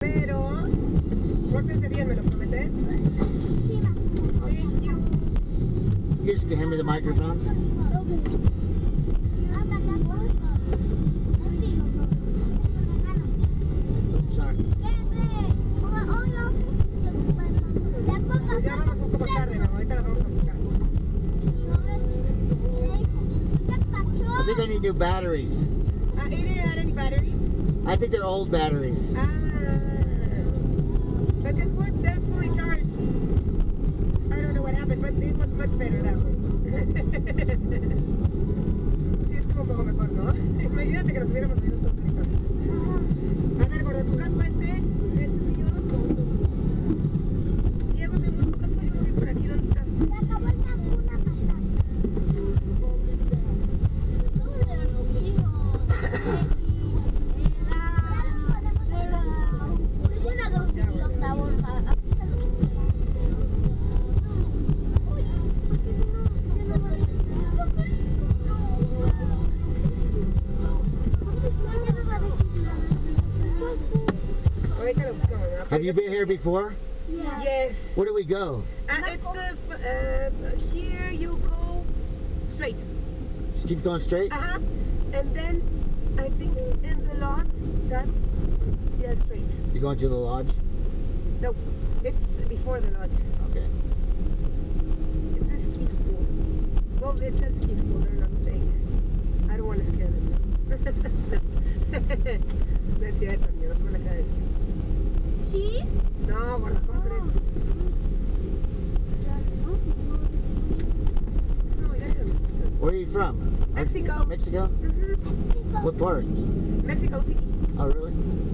pero pórtense bien, ¿me lo prometes? Sí, ma. Thank you. Just hand me the microphones. Sorry. Ya vamos un poco tarde, ¿no? Ahorita las vamos a buscar. I think I need new batteries. It didn't have any batteries? I think they're old batteries. But this one, they're fully charged. I don't know what happened, but it was much better that way. Sí, estuvo un poco mejor, ¿no? Imagínate que nos hubiéramos ido todos ahorita. A ver, gordo, ¿tu casco este? ¿Este mío? Diego, mi amor, tu casco yo lo vi por aquí, ¿dónde está? Ahorita lo buscamos, ¿no? Have you been here before? Yes. Where do we go? It's the, here you go straight. Just keep going straight? And then I think in the lot, that's, yeah, straight. You going to the lodge? No, it's before the lodge. Okay. It's the ski school. Well, it says ski school, they're not staying here. I don't want to scare them. No es cierto, niño, no se van a caer. ¿Sí? No, gorda, ¿cómo crees? No, ya no. Where are you from? Mexico. Mexico? What part? Mexico City. Oh, really?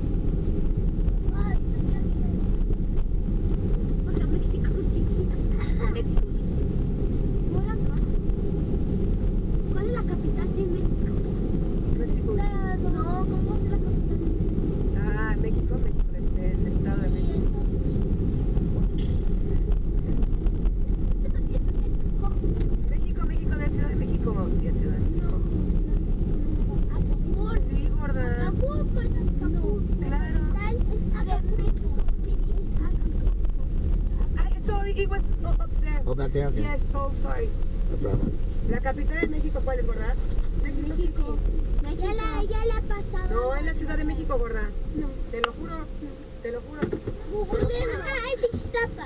Mexico City. Mexico City. Por acá. ¿Cuál es la capital de México? Mexico City. No, ¿cómo es la capital? México, el estado de México. México, de Ciudad de México. Sí, es Ciudad de México. Sí, gorda. Acapulco es Acapulco. Claro. A ver, México. Sorry, it was up there. Oh, back there? Okay. Yes, so sorry. No problem. La capital de México, ¿cuál es, gorda? México City. Ya la he pasado. No, es la Ciudad de México, gorda. No. Te lo juro. Te lo juro. Es Ixtapa.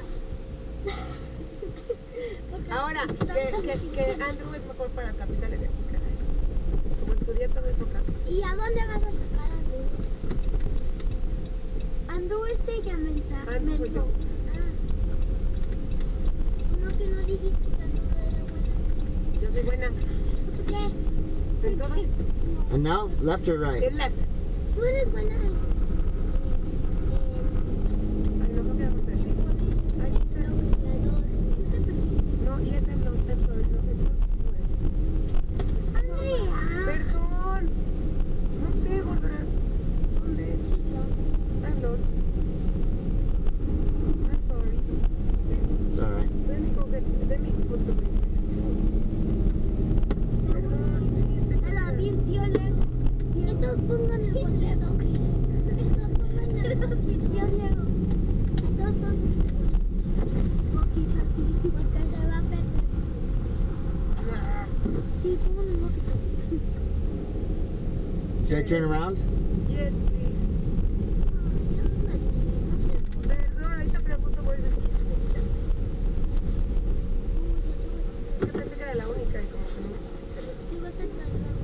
Ahora, que Andrew es mejor para capitales de aquí, caray. Como estudié todo eso acá. ¿Y a dónde vas a sacar a Andrew? Andrew es ella, mensaje. Andrew soy yo. No, que no dijiste que Andrew era buena. Yo soy buena. ¿Qué? ¿En todo? And now, left or right? El left. Tú eres buena. Ay, no, no quedamos perdidos. Ay, no, y ese es los steps sobre el Andrea. Perdón. No sé, gorda. ¿Dónde es? I'm lost. I'm sorry. It's all right. Let me put the braces. Perdón, sí, estoy A la perdida. Dios Lego. Estos pongan el boleto. Estos pongan el boleto. Dios Lego. Estos pongan el boleto. Porque se va a perder. Sí, pongan el boleto. Should I turn around? Yes, please. No sé. Perdón, ahorita pregunto cuál es el chiste. Yo pensé que era la única y como que no. Te vas a tardar.